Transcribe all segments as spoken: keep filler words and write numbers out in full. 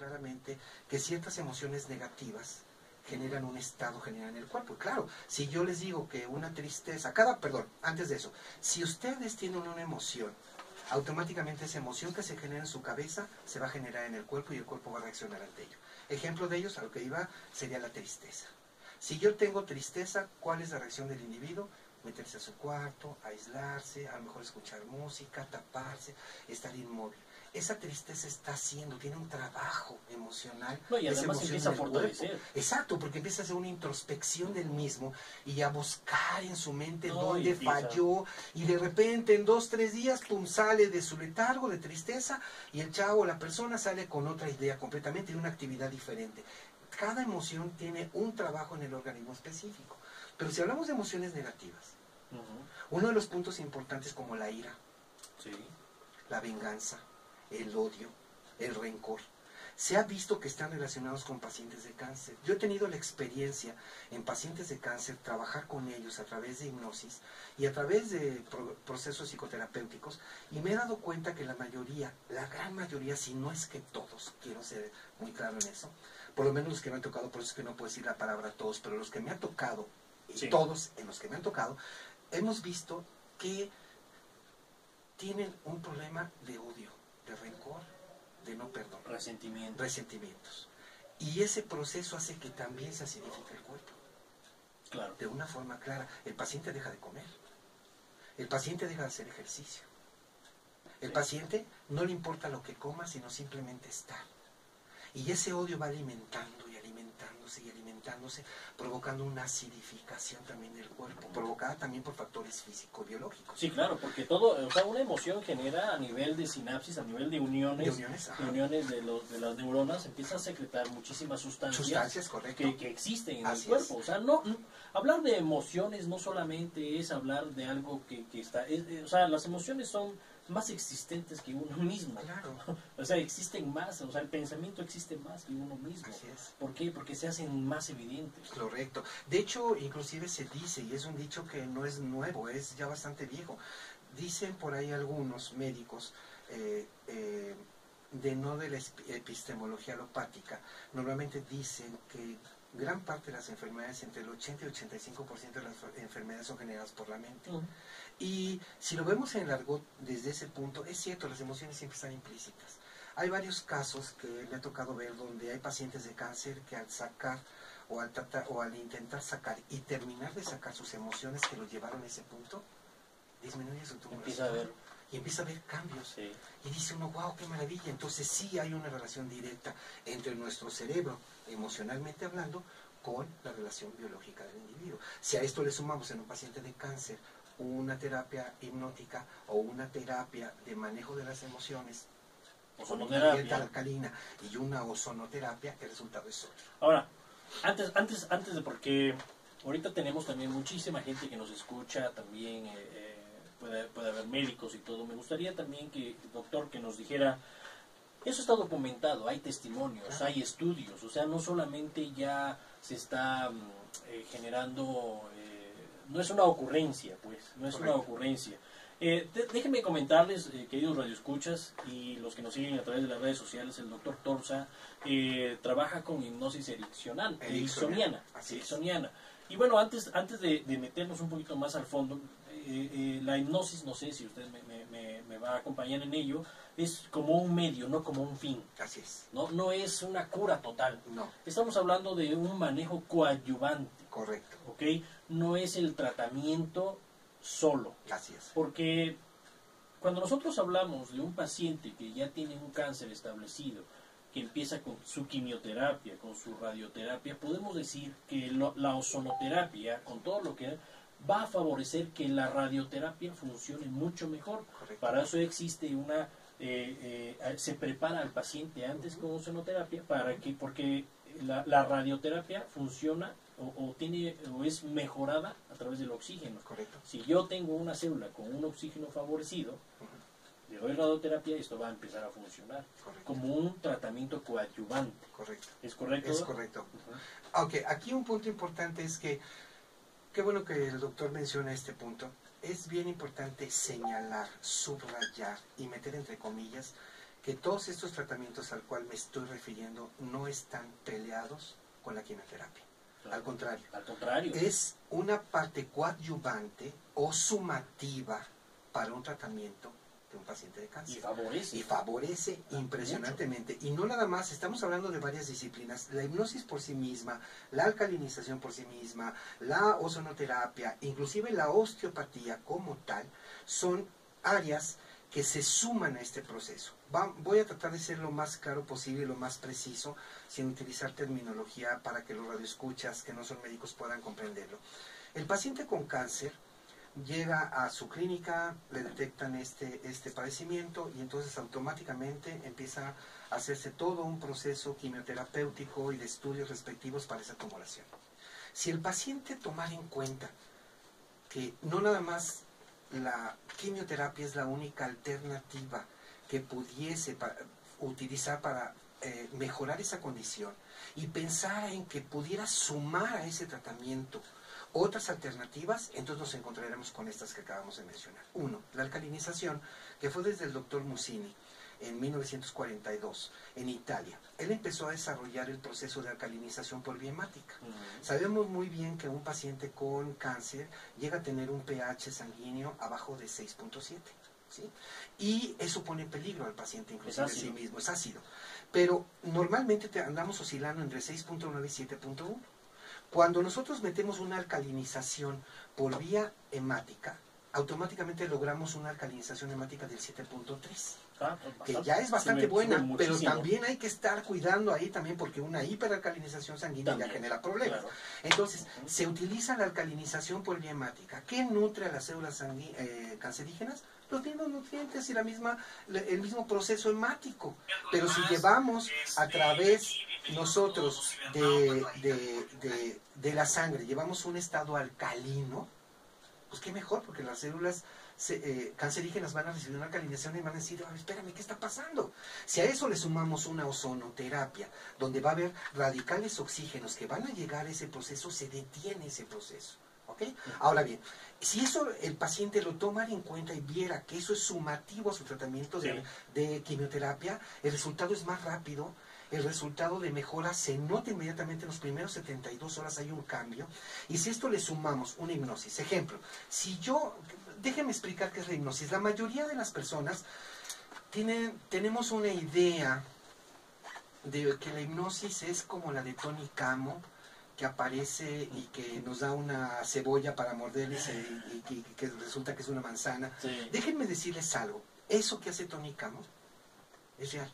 claramente que ciertas emociones negativas generan un estado general en el cuerpo. Y claro, si yo les digo que una tristeza, cada, perdón, antes de eso, si ustedes tienen una emoción, automáticamente esa emoción que se genera en su cabeza se va a generar en el cuerpo y el cuerpo va a reaccionar ante ello. Ejemplo de ellos, a lo que iba, sería la tristeza. Si yo tengo tristeza, ¿cuál es la reacción del individuo? Meterse a su cuarto, aislarse, a lo mejor escuchar música, taparse, estar inmóvil. Esa tristeza está haciendo, tiene un trabajo emocional. No, y además empieza a fortalecer. Exacto, porque empieza a hacer una introspección del mismo y a buscar en su mente no, dónde y falló, y de repente en dos, tres días, pum, sale de su letargo, de tristeza, y el chavo, la persona sale con otra idea completamente, de una actividad diferente. Cada emoción tiene un trabajo en el organismo específico. Pero si hablamos de emociones negativas, uh-huh. uno de los puntos importantes como la ira, sí. la venganza, el odio, el rencor, se ha visto que están relacionados con pacientes de cáncer. Yo he tenido la experiencia en pacientes de cáncer, trabajar con ellos a través de hipnosis y a través de pro procesos psicoterapéuticos, y me he dado cuenta que la mayoría, la gran mayoría, si no es que todos, quiero ser muy claro en eso, por lo menos los que me han tocado, por eso es que no puedo decir la palabra todos, pero los que me han tocado, sí. todos en los que me han tocado, hemos visto que tienen un problema de odio, de rencor, de no perdón. Resentimiento. Resentimientos. Y ese proceso hace que también se acidifique el cuerpo. Claro. De una forma clara. El paciente deja de comer. El paciente deja de hacer ejercicio. El sí. paciente no le importa lo que coma, sino simplemente estar. Y ese odio va alimentando y alimentándose y alimentándose, provocando una acidificación también del cuerpo, provocada también por factores físico-biológicos. Sí, claro, porque todo, o sea, una emoción genera a nivel de sinapsis, a nivel de uniones, de uniones, de, uniones de, los, de las neuronas, empieza a secretar muchísimas sustancias, sustancias correcto. Que, que existen en Así el cuerpo. Es. O sea, no, no, hablar de emociones no solamente es hablar de algo que, que está, es, es, o sea, las emociones son más existentes que uno mismo. Claro. O sea, existen más, o sea, el pensamiento existe más que uno mismo. Así es. ¿Por qué? Porque se hacen más evidentes. Correcto. De hecho, inclusive se dice, y es un dicho que no es nuevo, es ya bastante viejo, dicen por ahí algunos médicos, eh, eh, de no de la epistemología alopática, normalmente dicen que gran parte de las enfermedades, entre el ochenta y ochenta y cinco por ciento de las enfermedades son generadas por la mente. Uh-huh. Y si lo vemos en el argot desde ese punto, es cierto, las emociones siempre están implícitas. Hay varios casos que me ha tocado ver donde hay pacientes de cáncer que al sacar o al, tratar, o al intentar sacar y terminar de sacar sus emociones que los llevaron a ese punto, disminuye su tumor. Empieza a ver. Y empieza a ver cambios. Sí. Y dice uno, wow, qué maravilla. Entonces sí hay una relación directa entre nuestro cerebro, emocionalmente hablando, con la relación biológica del individuo. Si a esto le sumamos en un paciente de cáncer una terapia hipnótica o una terapia de manejo de las emociones, ozonoterapia alcalina y una ozonoterapia, el resultado es otro. Ahora, antes, antes, antes de, porque ahorita tenemos también muchísima gente que nos escucha, también eh, eh, puede, puede haber médicos y todo. Me gustaría también que, doctor, que nos dijera, eso está documentado, hay testimonios, claro. hay estudios, o sea, no solamente ya se está eh, generando, eh, no es una ocurrencia, pues, no es Correcto. una ocurrencia. Eh, déjenme comentarles, eh, queridos radioescuchas y los que nos siguen a través de las redes sociales, el doctor Torza eh, trabaja con hipnosis ericksoniana, ericksoniana, ericksoniana. Y bueno, antes, antes de, de meternos un poquito más al fondo, eh, eh, la hipnosis, no sé si usted me, me, me va a acompañar en ello, es como un medio, no como un fin. Así es. No, no es una cura total. No. Estamos hablando de un manejo coadyuvante. Correcto. ¿Ok? No es el tratamiento solo. Así es. Porque cuando nosotros hablamos de un paciente que ya tiene un cáncer establecido, que empieza con su quimioterapia, con su radioterapia, podemos decir que lo, la ozonoterapia, con todo lo que va a favorecer que la radioterapia funcione mucho mejor. Correcto. Para eso existe una, eh, eh, se prepara al paciente antes con ozonoterapia, para que, porque la, la radioterapia funciona O, o tiene o es mejorada a través del oxígeno. Correcto. Si yo tengo una célula con un oxígeno favorecido, uh-huh. le doy radioterapia, esto va a empezar a funcionar. Correcto. Como un tratamiento coadyuvante. Correcto. ¿Es correcto? Es correcto. Uh-huh. Ok, aquí un punto importante es que, qué bueno que el doctor menciona este punto, es bien importante señalar, subrayar y meter entre comillas que todos estos tratamientos al cual me estoy refiriendo no están peleados con la quimioterapia. Claro. Al contrario. Al contrario. Es una parte coadyuvante o sumativa para un tratamiento de un paciente de cáncer. Y favorece. Y favorece impresionantemente. Mucho. Y no nada más, estamos hablando de varias disciplinas. La hipnosis por sí misma, la alcalinización por sí misma, la ozonoterapia, inclusive la osteopatía como tal, son áreas que se suman a este proceso. Va, voy a tratar de ser lo más claro posible, lo más preciso, sin utilizar terminología para que los radioescuchas que no son médicos puedan comprenderlo. El paciente con cáncer llega a su clínica, le detectan este, este padecimiento y entonces automáticamente empieza a hacerse todo un proceso quimioterapéutico y de estudios respectivos para esa tumoración. Si el paciente tomara en cuenta que no nada más la quimioterapia es la única alternativa que pudiese para, utilizar para eh, mejorar esa condición y pensar en que pudiera sumar a ese tratamiento otras alternativas, entonces nos encontraremos con estas que acabamos de mencionar. Uno, la alcalinización, que fue desde el doctor Mussini en mil novecientos cuarenta y dos en Italia. Él empezó a desarrollar el proceso de alcalinización por vía hemática. Uh-huh. Sabemos muy bien que un paciente con cáncer llega a tener un pH sanguíneo abajo de seis punto siete. ¿Sí? Y eso pone en peligro al paciente inclusive en sí mismo, es ácido. Pero normalmente te andamos oscilando entre seis punto nueve y siete punto uno. Cuando nosotros metemos una alcalinización por vía hemática, automáticamente logramos una alcalinización hemática del siete punto tres. Ah, que ya es bastante buena, pero también hay que estar cuidando ahí también porque una hiperalcalinización sanguínea también ya genera problemas. Claro. Entonces, uh-huh. se utiliza la alcalinización por vía hemática. ¿Qué nutre a las células eh, cancerígenas? Los mismos nutrientes y la misma, el mismo proceso hemático. Pero si llevamos a través nosotros de, de, de, de la sangre, llevamos un estado alcalino, pues qué mejor, porque las células se, eh, cancerígenas van a recibir una alcalinización y van a decir, oh, espérame, ¿qué está pasando? Si a eso le sumamos una ozonoterapia, donde va a haber radicales oxígenos que van a llegar a ese proceso, se detiene ese proceso. ¿Okay? Ahora bien, si eso el paciente lo tomara en cuenta y viera que eso es sumativo a su tratamiento de, sí. de quimioterapia, el resultado es más rápido, el resultado de mejora se nota inmediatamente en los primeros setenta y dos horas hay un cambio, y si esto le sumamos una hipnosis, ejemplo, si yo, déjenme explicar qué es la hipnosis, la mayoría de las personas tienen, tenemos una idea de que la hipnosis es como la de Tony Camo, que aparece y que nos da una cebolla para morder y, se, y, y, y que resulta que es una manzana. Sí. Déjenme decirles algo. Eso que hace Tony Camo es real.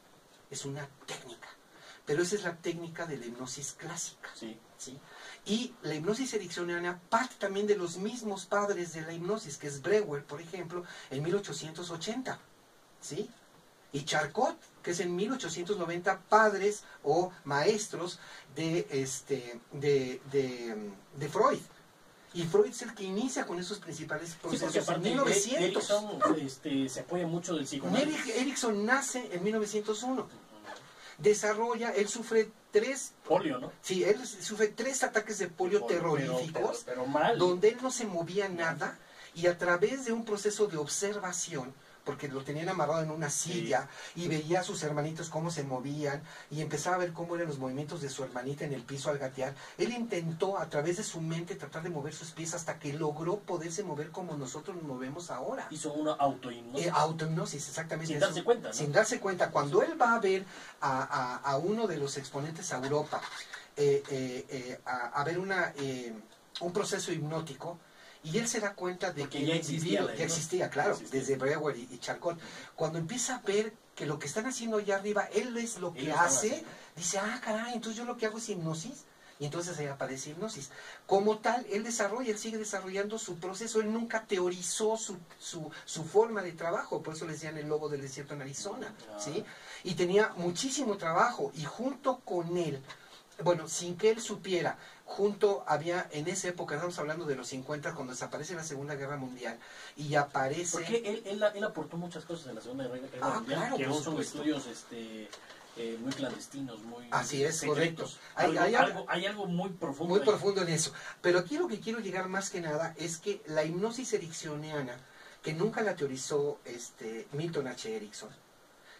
Es una técnica. Pero esa es la técnica de la hipnosis clásica. Sí. ¿Sí? Y la hipnosis ericksoniana parte también de los mismos padres de la hipnosis, que es Breuer, por ejemplo, en mil ochocientos ochenta. ¿Sí? Y Charcot, que es en mil ochocientos noventa, padres o maestros de, este, de, de, de Freud. Y Freud es el que inicia con esos principales procesos sí, en mil novecientos. Erickson este, se apoya mucho del psicoanálisis. Erickson nace en mil novecientos uno. Desarrolla, él sufre tres... Polio, ¿no? Sí, él sufre tres ataques de polio, polio terroríficos, pero, pero, pero mal. donde él no se movía nada, y a través de un proceso de observación, porque lo tenían amarrado en una silla, sí. y veía a sus hermanitos cómo se movían, y empezaba a ver cómo eran los movimientos de su hermanita en el piso al gatear. Él intentó a través de su mente tratar de mover sus pies hasta que logró poderse mover como nosotros nos movemos ahora. Hizo una autohipnosis. Eh, autohipnosis, exactamente. Sin eso. darse cuenta, ¿no? Sin darse cuenta. Cuando él va a ver a, a, a uno de los exponentes a Europa, eh, eh, eh, a, a ver una, eh, un proceso hipnótico, y él se da cuenta de Porque que ya el existía, individuo, ya existía, claro, existía. Desde Breuer y, y Charcot. Cuando empieza a ver que lo que están haciendo allá arriba, él es lo que hace, dice, ah, caray, entonces yo lo que hago es hipnosis. Y entonces ahí aparece hipnosis. Como tal, él desarrolla, él sigue desarrollando su proceso, él nunca teorizó su, su, su forma de trabajo, por eso le decían el lobo del desierto en Arizona, ¿sí? Y tenía muchísimo trabajo, y junto con él, bueno, sin que él supiera, junto había, en esa época, estamos hablando de los cincuenta, cuando desaparece la Segunda Guerra Mundial, y aparece... Porque él, él, él aportó muchas cosas en la Segunda Guerra ah, Mundial, claro, que por son supuesto. estudios este, eh, muy clandestinos, muy Así es, correcto. Hay hay, algo, hay, algo, hay algo muy profundo Muy ahí. profundo en eso. Pero aquí lo que quiero llegar más que nada es que la hipnosis ericksoniana, que nunca la teorizó este, Milton H. Erickson,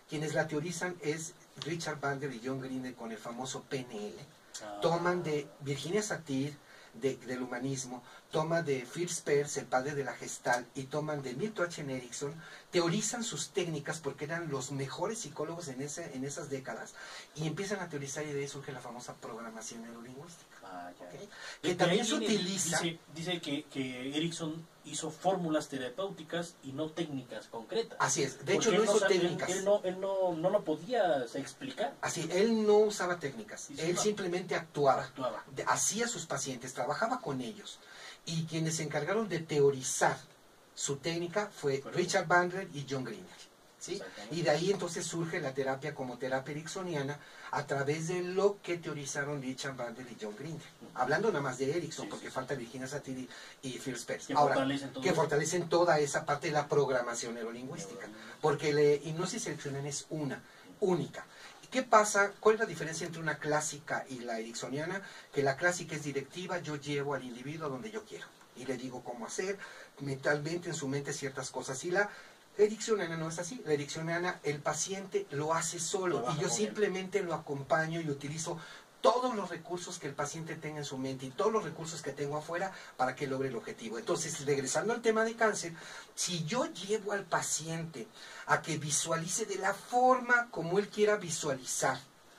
Quienes la teorizan es Richard Bandler y John Grinder con el famoso P N L. Ah. Toman de Virginia Satir, de, del humanismo, toman de Fritz Perls, el padre de la Gestalt, y toman de Milton H. Erickson, teorizan sus técnicas porque eran los mejores psicólogos en, ese, en esas décadas, y empiezan a teorizar, y de ahí surge la famosa programación neurolingüística. Ah, ya. ¿Okay? De- Que de también ahí se viene, utiliza... Dice, dice que, que Erickson hizo fórmulas terapéuticas y no técnicas concretas. Así es, de hecho Porque no él no, hizo sabe- él, técnicas. él no, él no, no lo podía explicar. Así, él no usaba técnicas, Sí, sí, él no. simplemente actuaba, Actuaba. de- hacía a sus pacientes, trabajaba con ellos, y quienes se encargaron de teorizar su técnica fue Correcto. Richard Bandler y John Grinder, ¿sí? Exactamente. Y de ahí entonces surge la terapia como terapia ericksoniana a través de lo que teorizaron Richard Bandler y John Grinder. Ujú. Hablando nada más de Erickson, Sí, porque sí, sí. falta Virginia Satir y, y Fritz Perls. Que Ahora, fortalecen todo que eso. fortalecen toda esa parte de la programación neurolingüística. Porque la hipnosis ericksoniana es una, única. ¿Qué pasa? ¿Cuál es la diferencia entre una clásica y la ericksoniana? Que la clásica es directiva, yo llevo al individuo a donde yo quiero. Y le digo cómo hacer, mentalmente, en su mente, ciertas cosas. Y la ericksoniana no es así. La ericksoniana, el paciente lo hace solo. Trabaja Y yo con simplemente lo acompaño y utilizo todos los recursos que el paciente tenga en su mente y todos los recursos que tengo afuera para que logre el objetivo. Entonces, regresando al tema de cáncer, si yo llevo al paciente a que visualice de la forma como él quiera visualizar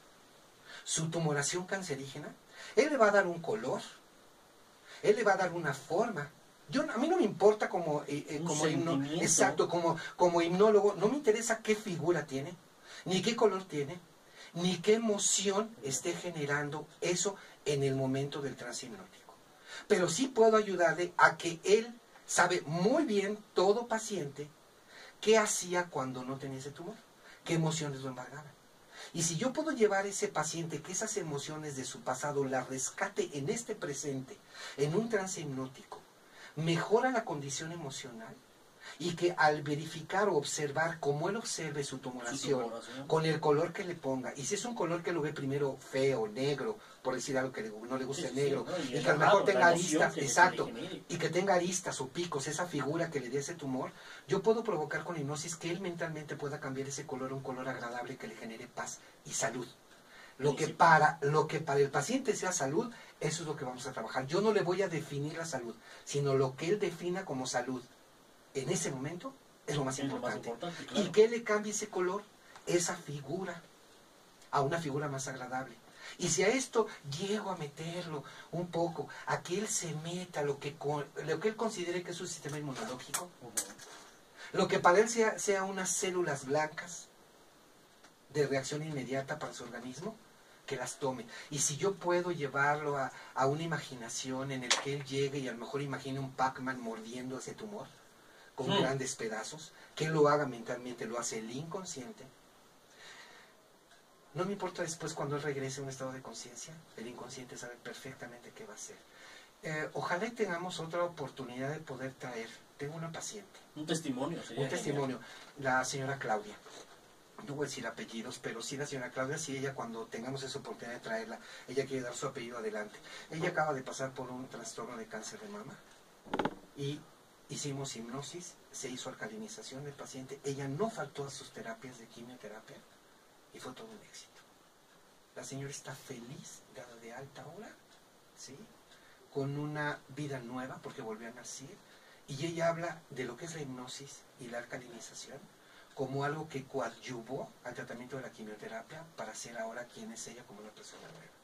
su tumoración cancerígena, él le va a dar un color, él le va a dar una forma. Yo, a mí no me importa como, eh, eh, Un como himno- sentimiento. exacto, como, como hipnólogo, no me interesa qué figura tiene, ni qué color tiene, ni qué emoción esté generando eso en el momento del trance hipnótico. Pero sí puedo ayudarle a que él sabe muy bien, todo paciente, qué hacía cuando no tenía ese tumor, qué emociones lo embargaban. Y si yo puedo llevar a ese paciente que esas emociones de su pasado las rescate en este presente, en un trance hipnótico, mejora la condición emocional, y que al verificar o observar cómo él observe su tumoración, Su tumoración. con el color que le ponga, y si es un color que lo ve primero feo, negro, por decir algo que le- no le gusta Sí, el sí, negro, ¿no? Y y el que a lo raro, mejor la tenga emoción aristas, que le- exacto, que le genere. y que tenga aristas o picos, esa figura que le dé ese tumor, yo puedo provocar con hipnosis que él mentalmente pueda cambiar ese color a un color agradable que le genere paz y salud. Lo que, Buenísimo. para, lo que para el paciente sea salud, eso es lo que vamos a trabajar. Yo no le voy a definir la salud, sino lo que él defina como salud en ese momento es lo más Es lo más importante. importante, Y claro. que le cambie ese color, esa figura, a una figura más agradable. Y si a esto llego a meterlo un poco, a que él se meta lo que, con- lo que él considere que es su sistema inmunológico, Ujú. lo que para él sea, sea unas células blancas de reacción inmediata para su organismo, que las tome. Y si yo puedo llevarlo a, a una imaginación en el que él llegue y a lo mejor imagine un Pac-Man mordiendo ese tumor con Hmm. grandes pedazos, que él lo haga mentalmente, lo hace el inconsciente. No me importa después cuando él regrese a un estado de conciencia, el inconsciente sabe perfectamente qué va a hacer. Eh, ojalá y tengamos otra oportunidad de poder traer, tengo una paciente, Un testimonio. sería un genial. testimonio, la señora Claudia. No voy a decir apellidos, pero sí la señora Claudia, sí ella cuando tengamos esa oportunidad de traerla, ella quiere dar su apellido adelante. Ella acaba de pasar por un trastorno de cáncer de mama y hicimos hipnosis, se hizo alcalinización del paciente, ella no faltó a sus terapias de quimioterapia y fue todo un éxito. La señora está feliz, dada de alta ahora, ¿sí? Con una vida nueva porque volvió a nacer, y ella habla de lo que es la hipnosis y la alcalinización como algo que coadyuvó al tratamiento de la quimioterapia para ser ahora quien es ella como una persona nueva.